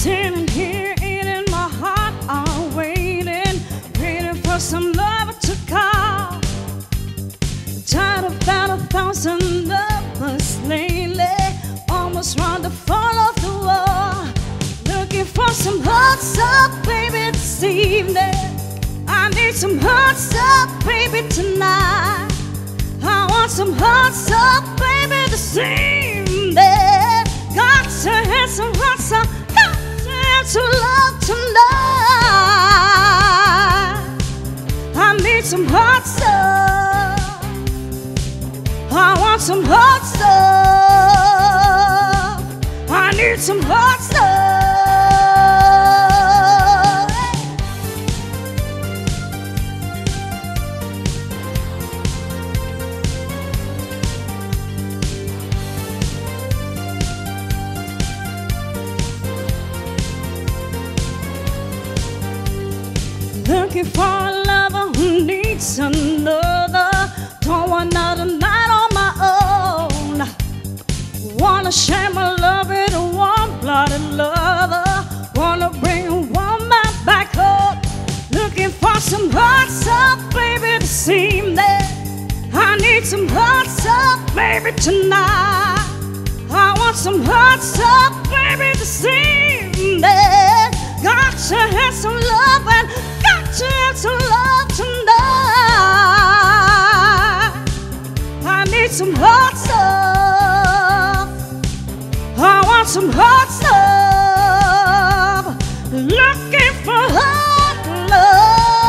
sitting here in my heart, I'm waiting for some love to call. Tired of about 1,000 lovers lately, almost round to fall off the wall. Looking for some hearts up, baby, this evening. I need some hearts up, baby, tonight. I want some hearts up, baby, this evening. Got to have some hearts up, got to have some love tonight. I need some hearts up, I want some hearts up, I need some hearts up. Looking for a lover who needs another. Don't want another night on my own. Wanna share my love with a warm-blooded lover. Wanna bring a woman back home. Looking for some hearts up, baby, this evening. I need some hearts up, baby, tonight. I want some hearts up, baby, this evening. Got to have some love and got to have some love tonight. I need some hearts up, I want some hearts up. Looking for hot love.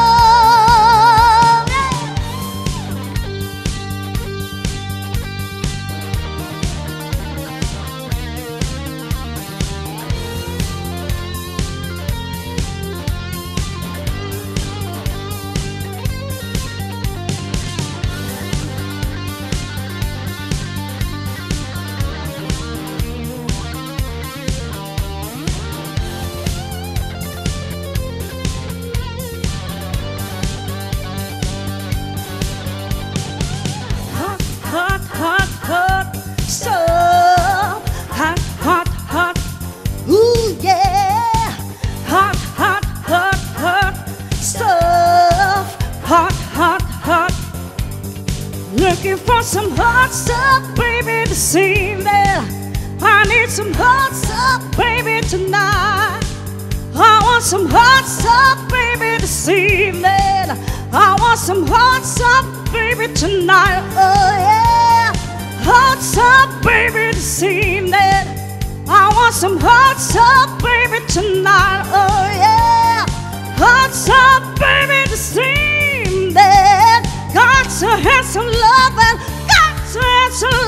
Looking for some hearts up, baby, this evening. I need some hearts up, baby, tonight. I want some hearts up, baby, this evening. I want some hearts up, baby, tonight. Oh yeah, hearts up, baby, this evening. I want some hearts up, baby, tonight. Oh yeah, hearts up, baby, this evening. Got to have some love and got to have some